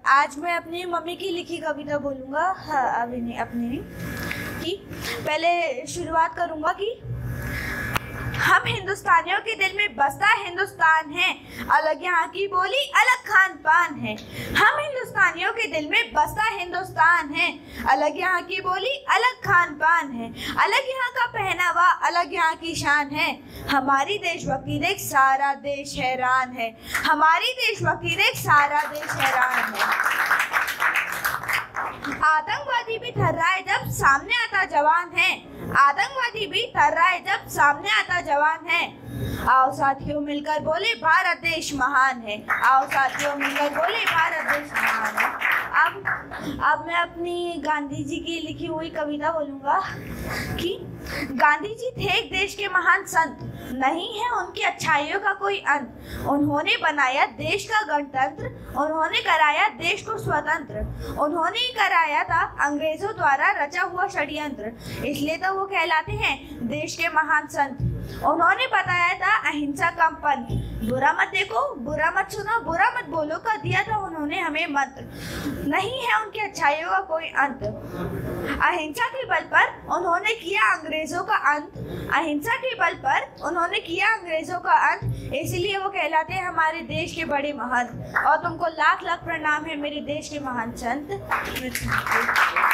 आज मैं अपनी मम्मी की लिखी कविता बोलूँगा। हाँ, अभी नहीं, अपनी नहीं कि पहले शुरुआत करूँगा कि हम हिंदुस्तानियों के दिल में बसता हिंदुस्तान है, अलग यहाँ की बोली अलग खान पान है। हम हिंदुस्तानियों के दिल में बसता हिंदुस्तान है, अलग यहाँ की बोली अलग खान पान है। अलग यहाँ का पहनावा अलग यहाँ की शान है। हमारी देशभक्ति देख सारा देश हैरान है। हमारी देशभक्ति देख सारा देश हैरान है। आतंकवादी भी थर्राए जब सामने आता जवान है। आतंकवादी भी थर्राए जब सामने आता जवान है। आओ साथियों मिलकर बोले भारत देश महान है। आओ साथियों मिलकर बोले भारत देश महान है। अब मैं अपनी गांधी जी की लिखी हुई कविता बोलूँगा कि गांधी जी थे एक देश के महान संत, नहीं है उनकी अच्छाइयों का कोई अंत। उन्होंने बनाया देश का गणतंत्र, उन्होंने कराया देश को स्वतंत्र। उन्होंने ही कराया था अंग्रेजों द्वारा रचा हुआ षड्यंत्र, इसलिए तो वो कहलाते हैं देश के महान संत। उन्होंने बताया था अहिंसा का पंथ, बुरा मत देखो, बुरा मत सुनो, बुरा मत बोलो का दिया था उन्होंने हमें मंत्र। नहीं है उनकी अच्छाइयों का कोई अंत। अहिंसा के बल पर उन्होंने किया अंग्रेजों का अंत। अहिंसा के बल पर उन्होंने किया अंग्रेजों का अंत, इसलिए वो कहलाते हैं हमारे देश के बड़े महंत। और तुमको लाख लाख प्रणाम है मेरे देश के महान संत।